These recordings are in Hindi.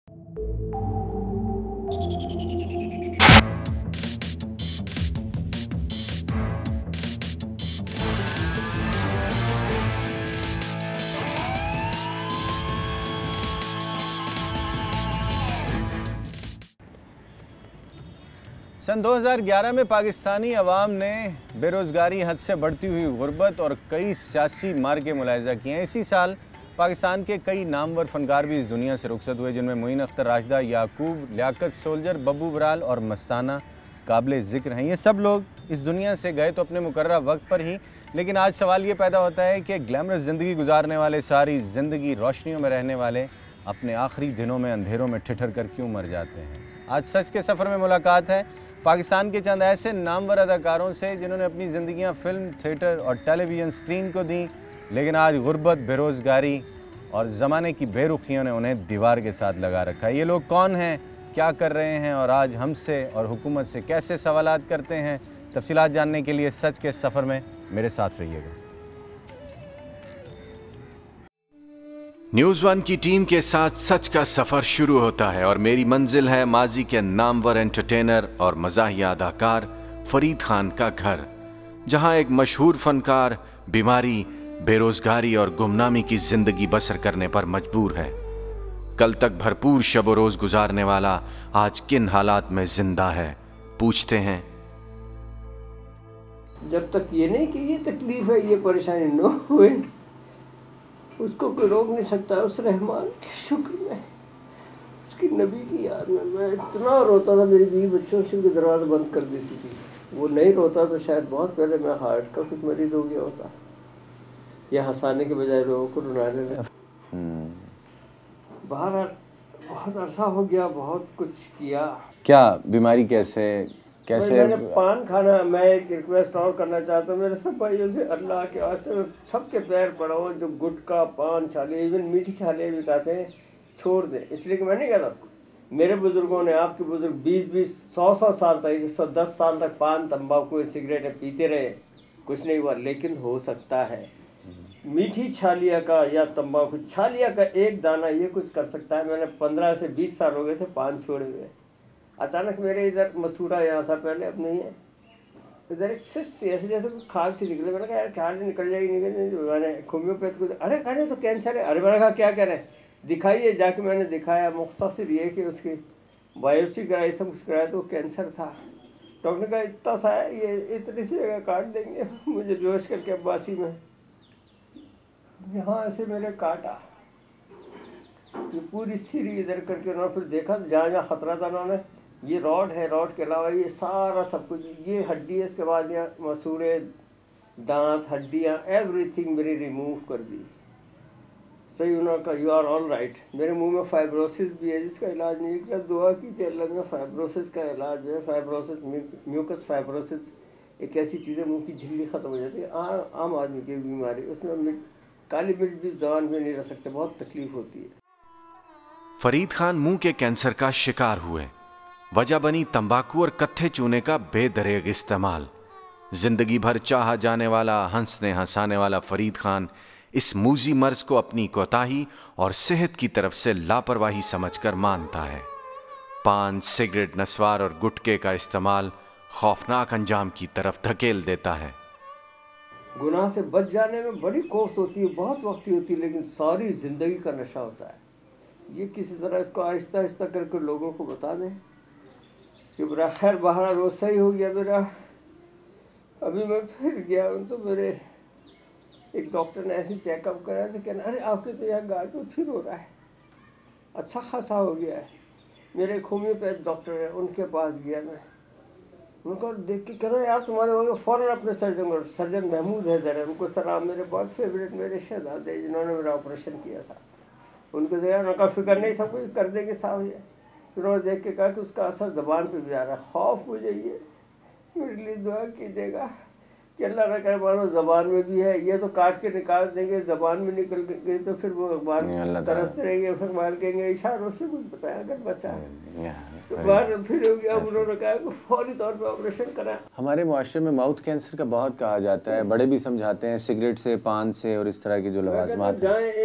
सन 2011 में पाकिस्तानी अवाम ने बेरोज़गारी, हद से बढ़ती हुई गुर्बत और कई सियासी मार्के मुलाहिज़ा किए हैं। इसी साल पाकिस्तान के कई नामवर फ़नकार भी इस दुनिया से रुखसत हुए, जिनमें मोइन अख्तर, राशिदा, याकूब, लियाकत सोल्जर, बब्बू बराल और मस्ताना काबिल ज़िक्र हैं। ये सब लोग इस दुनिया से गए तो अपने मुकर्रर वक्त पर ही, लेकिन आज सवाल ये पैदा होता है कि ग्लैमरस ज़िंदगी गुजारने वाले, सारी ज़िंदगी रोशनियों में रहने वाले, अपने आखिरी दिनों में अंधेरों में ठिठर कर क्यों मर जाते हैं। आज सच के सफ़र में मुलाकात है पाकिस्तान के चंद ऐसे नामवर अदाकारों से जिन्होंने अपनी ज़िंदगियां फिल्म, थिएटर और टेलीविज़न स्क्रीन को दी, लेकिन आज गुर्बत, बेरोज़गारी और ज़माने की बेरुखियों ने उन्हें दीवार के साथ लगा रखा है। ये लोग कौन हैं, क्या कर रहे हैं और आज हमसे और हुकूमत से कैसे सवालात करते हैं, तफसीलात जानने के लिए सच के सफ़र में मेरे साथ रहिएगा। न्यूज़ वन की टीम के साथ सच का सफ़र शुरू होता है और मेरी मंजिल है माजी के नामवर एंटरटेनर और मज़ाहिया अदाकार फरीद खान का घर, जहां एक मशहूर फ़नकार बीमारी, बेरोज़गारी और गुमनामी की ज़िंदगी बसर करने पर मजबूर है। कल तक भरपूर शब व रोज़ गुजारने वाला आज किन हालात में ज़िंदा है, पूछते हैं। जब तक ये नहीं कि ये तकलीफ़ है, ये परेशानी न हुए, उसको कोई रोक नहीं सकता। उस रहमान के शुक्र में, उसकी नबी की याद में मैं इतना रोता था, मेरी बीवी बच्चों से दरवाज़ा बंद कर देती थी। वो नहीं रोता तो शायद बहुत पहले मैं हार्ट का कुछ मरीज़ हो गया होता, या हंसाने के बजाय लोगों को रुलाने लगा। बाहर बहुत अरसा हो गया, बहुत कुछ किया। क्या बीमारी, कैसे मैंने पान खाना, मैं एक रिक्वेस्ट और करना चाहता हूँ मेरे सब भाइयों से, अल्लाह के वास्ते में सबके पैर पड़ो, जो गुटखा, पान, छाले, इवन मीठी छाले भी खाते हैं, छोड़ दें। इसलिए कि मैं नहीं कहता, मेरे बुजुर्गों ने, आपके बुजुर्ग 20-20, 100-100 साल तक, 110 साल तक पान, तंबाकू, सिगरेटें पीते रहे, कुछ नहीं हुआ। लेकिन हो सकता है मीठी छालिया का या तंबाकू छालिया का एक दाना ये कुछ कर सकता है। मैंने 15 से 20 साल हो गए थे पान छोड़े हुए। अचानक मेरे इधर मसूरा यहाँ था पहले, अब नहीं है, इधर एक शिष्ट ऐसे जैसे खाल से निकले। मैंने कहा यार खाल निकल जाएगी, मैंने होम्योपैथ को, अरे कहने तो कैंसर है। अरे मैंने कहा क्या कह रहे हैं, दिखाइए। जाके मैंने दिखाया, मुख्तसर ये कि उसकी बायोप्सी कराई, सब कुछ कराया तो कैंसर था। डॉक्टर ने कहा इतना सा है, ये इतनी सी जगह काट देंगे। मुझे बेहोश करके अब्बासी में यहाँ से मेरे काटा, ये पूरी सीरी इधर करके उन्होंने फिर देखा जहाँ जहाँ खतरा था उन्होंने, ये रॉड है, रॉड के अलावा ये सारा सब कुछ, ये हड्डी है, इसके बाद यहाँ मसूड़े, दांत, हड्डियाँ, एवरीथिंग मेरी रिमूव कर दी। सही उन्होंने कहा यू आर ऑल राइट। मेरे मुंह में फाइब्रोसिस भी है जिसका इलाज नहीं किया। दुआ कीजिए अल्लाह में, फाइब्रोसिस का इलाज है। फाइब्रोसिस, म्यूकस फाइब्रोसिस एक ऐसी चीज़ है, मुँह की झिल्ली ख़त्म हो जाती है। आम आदमी की बीमारी, उसमें काली मिर्च भी जबान में नहीं रह सकते, बहुत तकलीफ होती है। फरीद खान मुंह के कैंसर का शिकार हुए। वजह बनी तंबाकू और कत्थे चूने का बेदरेग इस्तेमाल। जिंदगी भर चाहा जाने वाला, हंसने हंसाने वाला फरीद खान इस मूजी मर्ज को अपनी कोताही और सेहत की तरफ से लापरवाही समझकर मानता है। पान, सिगरेट, नस्वार और गुटके का इस्तेमाल खौफनाक अंजाम की तरफ धकेल देता है। गुनाह से बच जाने में बड़ी कोफ्त होती है, बहुत वक्ती होती है, लेकिन सारी ज़िंदगी का नशा होता है। ये किसी तरह इसको आहिस्ता आहिस्ता करके लोगों को बता दें कि मेरा खैर बाहर रोज सही हो गया मेरा। अभी मैं फिर गया तो मेरे एक डॉक्टर ने ऐसे चेकअप कराया तो कहना अरे आपके तो यहाँ गाल में फिर हो रहा है, अच्छा खासा हो गया है। मेरे एक होम्योपैथ डॉक्टर है, उनके पास गया मैं, उनको देख के कहना यार तुम्हारे वहाँ फ़ौरन अपने सर्जन महमूद है जरा, उनको सलाम, मेरे बहुत फेवरेट मेरे शहजादे जिन्होंने मेरा ऑपरेशन किया था, उनको देखा, उनका फिक्र नहीं, सब कुछ कर देंगे साहब। ये फिर उन्होंने देख के कहा कि उसका असर ज़बान पे भी आ रहा है। खौफ मुझे ये, मेरे लिए दुआ कीजिएगा कि अल्लाह न करे मानो ज़बान में भी है, ये तो काट के निकाल देंगे, ज़बान में निकल गई तो फिर वो अखबार तरसते रहेंगे, फिर मार कहेंगे इशारों से कुछ बताया अगर बचा तो बाहर फिर हो गया। उन्होंने कहा कि फौरी तौर पर ऑपरेशन करा। हमारे मुआशरे में माउथ कैंसर का बहुत कहा जाता है, बड़े भी समझाते हैं सिगरेट से, पान से और इस तरह की जो लवाजमात जाए एक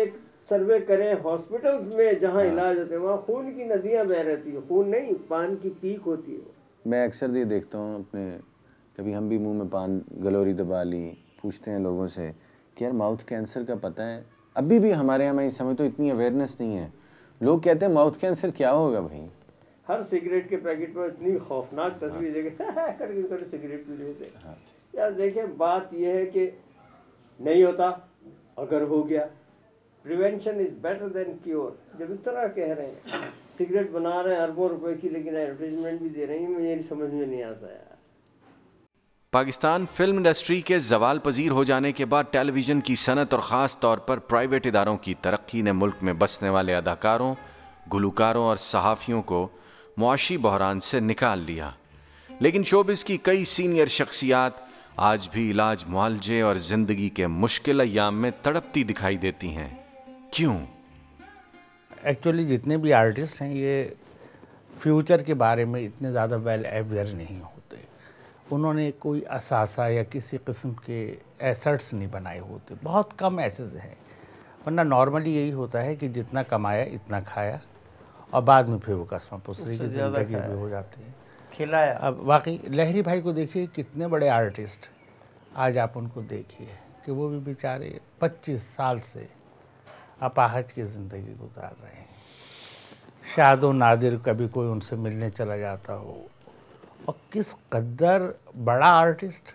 सर्वे करें हॉस्पिटल्स में जहाँ इलाज होते हैं, वहाँ खून की नदियाँ बह रहती है, खून नहीं पान की पीक होती है। मैं अक्सर ये देखता हूँ अपने, कभी हम भी मुंह में पान गलोरी दबा ली, पूछते हैं लोगों से कि यार माउथ कैंसर का पता है? अभी भी हमारे यहाँ इस समय तो इतनी अवेयरनेस नहीं है। लोग कहते हैं माउथ कैंसर क्या होगा भाई? हर सिगरेट के पैकेट पर इतनी खौफनाक तस्वीर है करके सिगरेट पी लेते। यार देखें, बात यह है कि नहीं होता, अगर हो गया prevention is better than cure. जब इतना कह रहे हैं, सिगरेट बना रहे हैं अरबों रुपए की, लेकिन एडवर्टाइजमेंट भी दे रही है, मुझे समझ में नहीं आता यार। पाकिस्तान फिल्म इंडस्ट्री के जवाल पजीर हो जाने के बाद टेलीविज़न की सनत और ख़ास तौर पर प्राइवेट इदारों की तरक्की ने मुल्क में बसने वाले अदाकारों, गुलकारों और सहाफ़ियों को मुआशी बहरान से निकाल लिया। लेकिन शोबिस की कई सीनियर शख्सियात आज भी इलाज, मुआलजे और ज़िंदगी के मुश्किल अय्याम में तड़पती दिखाई देती हैं। क्यों? एक्चुअली जितने भी आर्टिस्ट हैं ये फ्यूचर के बारे में इतने ज़्यादा वेल अवेयर नहीं होते। उन्होंने कोई असासा या किसी किस्म के एसेट्स नहीं बनाए होते, बहुत कम एसेट्स हैं। वरना नॉर्मली यही होता है कि जितना कमाया इतना खाया और बाद में फिर वो कसम पुसरी की ज़िंदगी भी हो जाती है, खिलाया। अब वाकई लहरी भाई को देखिए, कितने बड़े आर्टिस्ट, आज आप उनको देखिए कि वो भी बेचारे 25 साल से अपाहज की ज़िंदगी गुजार रहे हैं। शादो नादिर कभी कोई उनसे मिलने चला जाता हो, और किस कदर बड़ा आर्टिस्ट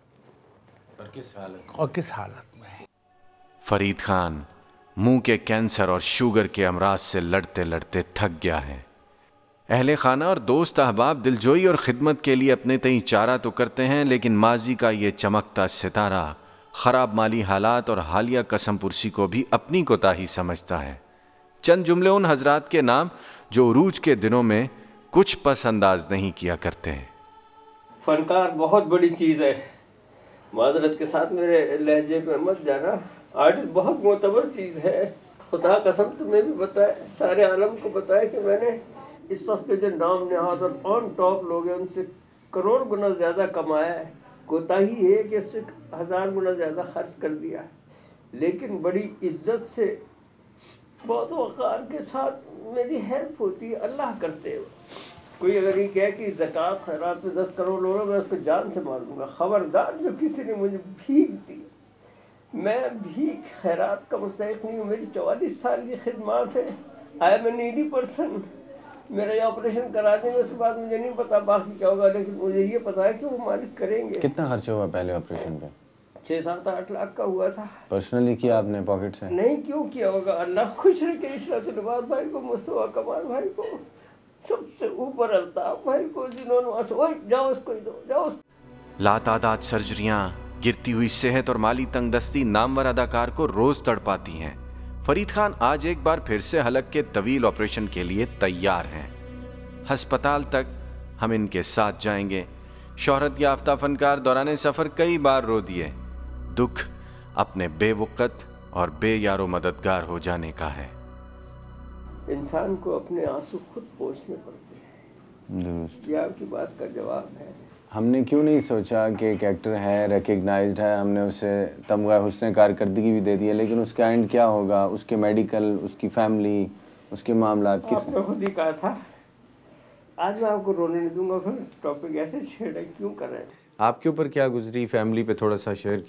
और किस हालत में है। फरीद खान मुंह के कैंसर और शुगर के अमराज से लड़ते लड़ते थक गया है। अहले खाना और दोस्त अहबाब दिलजोई और ख़िदमत के लिए अपने तई चारा तो करते हैं, लेकिन माजी का ये चमकता सितारा ख़राब माली हालात और हालिया कसम पुरसी को भी अपनी कोताही समझता है। चंद जुमले उन हजरात के नाम जो उरूज के दिनों में कुछ पसंदाज नहीं किया करते हैं। फनकार बहुत बड़ी चीज़ है, माजरत के साथ मेरे लहजे पे मत जाना। आर्टिस्ट बहुत मोतबर चीज़ है। खुदा कसम तुम्हें भी बताए, सारे आलम को बताए कि मैंने इस वक्त के जो नाम नहाद और ऑन टॉप लोग हैं उनसे करोड़ गुना ज़्यादा कमाया है। कोताही है कि इससे 1000 गुना ज़्यादा खर्च कर दिया, लेकिन बड़ी इज्जत से, बहुत वक़ार के साथ मेरी हेल्प होती है, अल्लाह करते हो। कोई अगर ये कहे कि ज़कात खैरात में 10 करोड़ लोग, मैं उसको जान से मार दूँगा। ख़बरदार, जो किसी ने मुझे भीख दी, मैं भीख खैरात का मुस्तहिक नहीं हूँ। मेरी 44 साल की खिदमत है। I am a needy person. मेरा ये ऑपरेशन करा देंगे, उसके बाद मुझे नहीं पता बाकी क्या होगा, लेकिन मुझे ये पता है कि वो मालिक करेंगे। कितना खर्चा हुआ पहले ऑपरेशन पे? 6-7-8 लाख का हुआ था। पर्सनली किया आपने पॉकेट से? नहीं, क्यों किया होगा। अल्लाह खुश रखे इशरत नवाज भाई को, मुस्तफा कमाल भाई को, सबसे ऊपर अल्ताफ भाई को, जिन्होंने जाओ उसको ही दो, जाओ। लातादाद सर्जरियां, गिरती हुई सेहत और माली तंगदस्ती नामवर अदाकार को रोज तड़पाती हैं। फरीद खान आज एक बार फिर से हलक के तवील ऑपरेशन के लिए तैयार हैं। अस्पताल तक हम इनके साथ जाएंगे। शोहरत याफ्ता फनकार दौरान सफ़र कई बार रो दिए। दुख अपने बेवक़्त और बेयारो मददगार हो जाने का है। इंसान को अपने आंसू खुद पोंछने पड़ते हैं। ये आपकी बात का जवाब है। हमने क्यों नहीं सोचा कि एक एक्टर है, रिकग्नाइज्ड है, हमने उसे तमगा हुस्न कारकर्दगी भी दे दिया, लेकिन उसका एंड क्या होगा, उसके मेडिकल, उसकी फैमिली, उसके मामला किस? आपने खुद ही कहा था। आज मैं आपको रोने नहीं दूंगा, फिर टॉपिक ऐसे छेड़े क्यों कर रहे हैं? आपके ऊपर क्या गुजरी फैमिली पे थोड़ा सा शेयर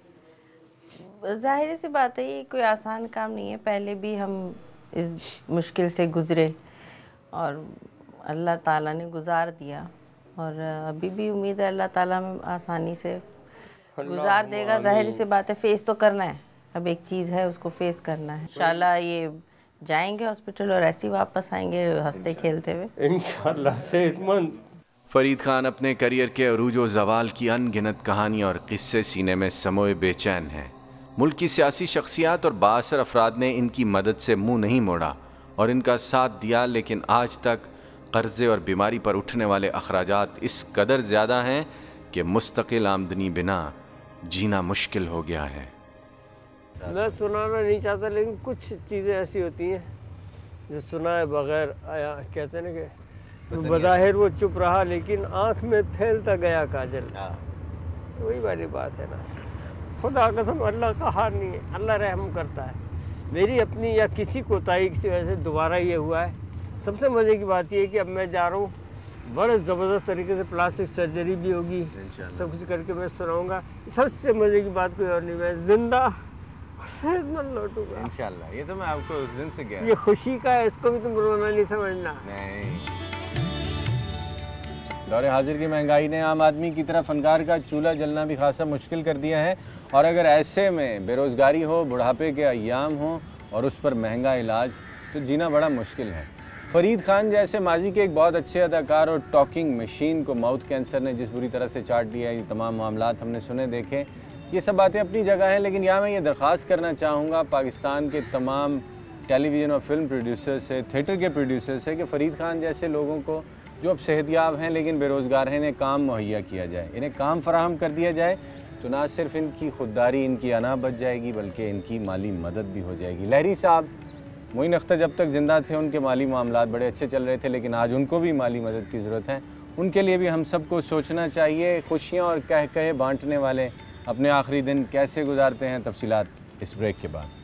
कीजिए। जाहिर सी बात है, ये कोई आसान काम नहीं है। पहले भी हम इस मुश्किल से गुजरे और अल्लाह ताला ने गुजार दिया, और अभी भी उम्मीद है अल्लाह ताला में आसानी से गुजार देगा। जाहिर सी बात है, फेस तो करना है। अब एक चीज़ है, उसको फेस करना है। इंशाल्लाह ये जाएंगे हॉस्पिटल और ऐसे ही वापस आएंगे हंसते खेलते हुए, इंशाल्लाह सेहतमंद। फरीद खान अपने करियर के अरूज व ज़वाल की अनगिनत कहानी और किस्से सीने में समोए बेचैन हैं। मुल्क की सियासी शख्सियात और बाअसर अफराद ने इनकी मदद से मुंह नहीं मोड़ा और इनका साथ दिया, लेकिन आज तक कर्ज़े और बीमारी पर उठने वाले अखराजात इस कदर ज़्यादा हैं कि मुस्तकिल आमदनी बिना जीना मुश्किल हो गया है। मैं सुनाना नहीं चाहता, लेकिन कुछ चीज़ें ऐसी होती हैं जो सुनाए बगैर आया। कहते हैं ना कि बज़ाहिर वो चुप रहा, लेकिन आँख में फैलता गया काजल। वही वाली बात है ना। खुदा कसम, अल्लाह का हार नहीं है, अल्लाह रहम करता है। मेरी अपनी या किसी कोताही की वजह से दोबारा ये हुआ है। सबसे मज़े की बात ये है कि अब मैं जा रहा हूँ, बड़े ज़बरदस्त तरीके से प्लास्टिक सर्जरी भी होगी, सब कुछ करके मैं सुनाऊँगा। सबसे मज़े की बात कोई और नहीं, मैं जिंदा सेहतमंद लौटूंगा इंशाल्लाह। ये तो मैं आपको उस दिन से कह ये खुशी का है, इसको भी तुम रोना नहीं समझना। नहीं। दौरे हाजिर की महंगाई ने आम आदमी की तरह फनकार का चूल्हा जलना भी खासा मुश्किल कर दिया है, और अगर ऐसे में बेरोज़गारी हो, बुढ़ापे के अय्याम हो और उस पर महंगा इलाज, तो जीना बड़ा मुश्किल है। फरीद खान जैसे माजी के एक बहुत अच्छे अदाकार और टॉकिंग मशीन को माउथ कैंसर ने जिस बुरी तरह से चाट लिया, ये तमाम मामलात हमने सुने देखे। ये सब बातें अपनी जगह हैं, लेकिन यहाँ मैं ये दरख्वास्त करना चाहूँगा पाकिस्तान के तमाम टेलीविज़न और फिल्म प्रोड्यूसर से, थिएटर के प्रोड्यूसर से, कि फ़रीद खान जैसे लोगों को जो अब सेहतयाब हैं लेकिन बेरोज़गार हैं, इन्हें काम मुहैया किया जाए, इन्हें काम फराहम कर दिया जाए, तो ना सिर्फ इनकी खुददारी, इनकी अना बच जाएगी, बल्कि इनकी माली मदद भी हो जाएगी। लहरी साहब, मोइन अख्तर जब तक ज़िंदा थे उनके माली मामलात बड़े अच्छे चल रहे थे, लेकिन आज उनको भी माली मदद की ज़रूरत है। उनके लिए भी हम सबको सोचना चाहिए। खुशियाँ और कह कहे बांटने वाले अपने आखिरी दिन कैसे गुजारते हैं, तफसीलात इस ब्रेक के बाद।